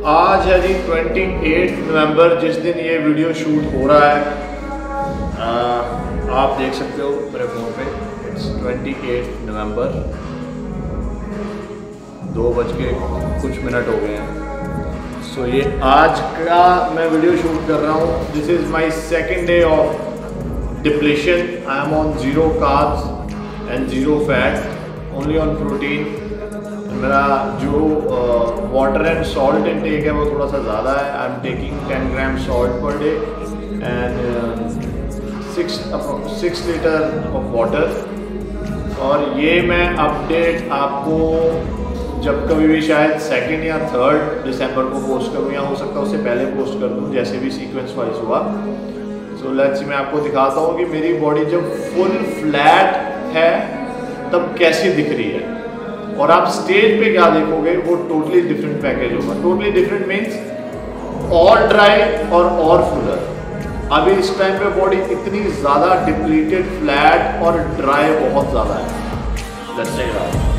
आज है जी 28 नवंबर, जिस दिन ये वीडियो शूट हो रहा है। आप देख सकते हो मेरे फ़ोन पे, इट्स 28 नवंबर, 2:00 हो गए हैं। सो ये आज का मैं वीडियो शूट कर रहा हूँ। This is my second day of depletion. I am on 0 carbs and 0 fat, only on protein. मेरा जो वाटर एंड सॉल्ट इनटेक है वो थोड़ा सा ज़्यादा है। I am taking 10 gram salt पर day and 6 litre of water. और ये मैं अपडेट आपको जब कभी भी शायद 2 या 3 दिसंबर को पोस्ट करूँ, या हो सकता है उससे पहले पोस्ट कर दूँ, जैसे भी सीक्वेंस वाइज हुआ। सो लेट्स मैं आपको दिखाता हूँ कि मेरी बॉडी जब फुल फ्लैट है तब कैसी दिख रही है, और आप स्टेज पे क्या देखोगे वो टोटली डिफरेंट पैकेज होगा। टोटली डिफरेंट मीन्स और ड्राई और फुलर। अभी इस टाइम पे बॉडी इतनी ज़्यादा डिप्लीटेड, फ्लैट और ड्राई बहुत ज़्यादा है। Let's check it out.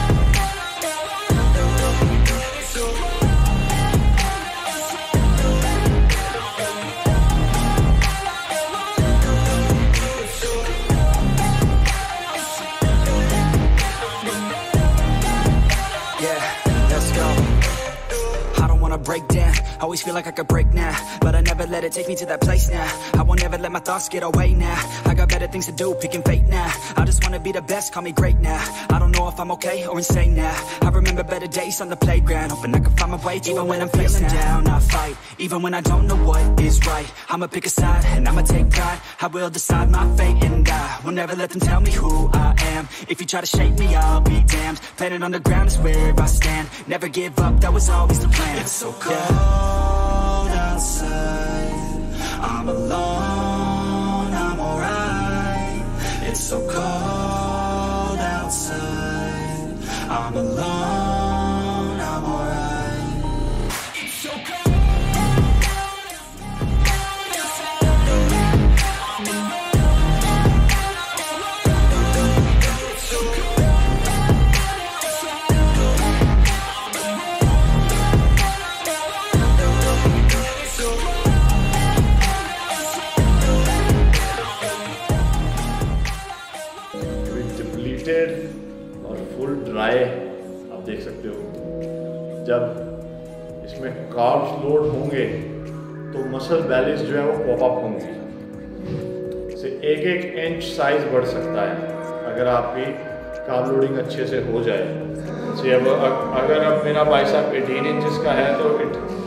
Break down, always feel like I could break now, but I never let it take me to that place now. I won't ever let my thoughts get away now. I got better things to do, picking fate now. I just wanna be the best, call me great now. I don't know if I'm okay or insane now. I remember better days on the playground, hoping I can find my way even when I'm feeling down. I fight, even when I don't know what is right. I'ma pick a side and I'ma take pride. I will decide my fate and I will never let them tell me who I am. If you try to shake me, I'll be damned. Planet on the ground is where I stand. Never give up, that was always the plan. It's so cold outside, I'm alone, I'm alright. It's so cold outside, I'm alone, I'm alright. It's so cold. और full dry आप देख सकते हो। जब इसमें carbs load होंगे तो muscle balance जो है वो पॉपअप होंगी, से 1-1 इंच साइज बढ़ सकता है अगर आपकी कार्ब लोडिंग अच्छे से हो जाए। से अब अगर अब मेरा बाइसेप 18 इंचेस का है तो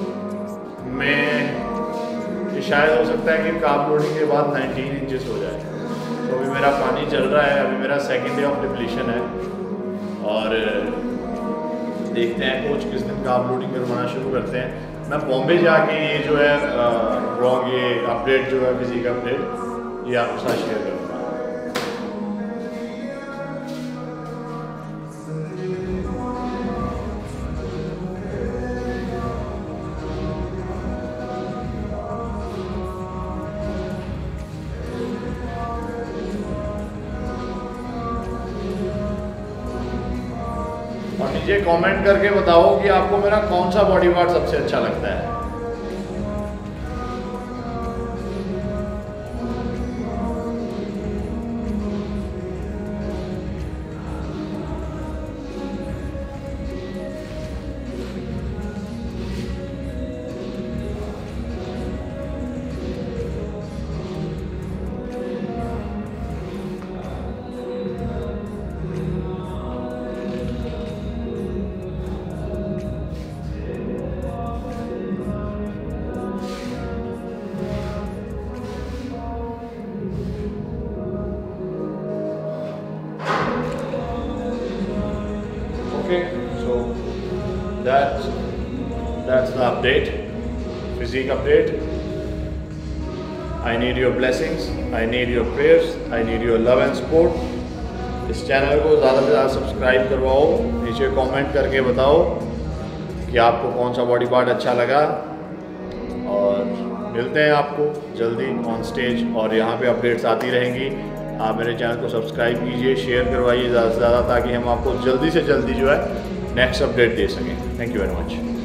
ये शायद हो सकता है कि कार्ब लोडिंग के बाद 19 इंचेस हो जाए। तो अभी मेरा पानी चल रहा है, अभी मेरा सेकेंड डे ऑफ डिप्लीशन है, और देखते हैं कोच किस दिन कार्ब लोडिंग करवाना शुरू करते हैं। मैं बॉम्बे जाके ये जो है ये अपडेट जो है फिजिक अपडेट ये आपके साथ शेयर करूँगा। और नीचे कमेंट करके बताओ कि आपको मेरा कौन सा बॉडी पार्ट सबसे अच्छा लगता है। Okay, so that's the update, physique update. I need your blessings, I need your prayers, I need your love and support. इस चैनल को ज़्यादा से ज़्यादा सब्सक्राइब करवाओ, नीचे कमेंट करके बताओ कि आपको कौन सा बॉडी पार्ट अच्छा लगा, और मिलते हैं आपको जल्दी ऑन स्टेज, और यहाँ पे अपडेट्स आती रहेंगी। आप मेरे चैनल को सब्सक्राइब कीजिए, शेयर करवाइए ज़्यादा से ज़्यादा, ताकि हम आपको जल्दी से जल्दी जो है नेक्स्ट अपडेट दे सकें। Thank you very much.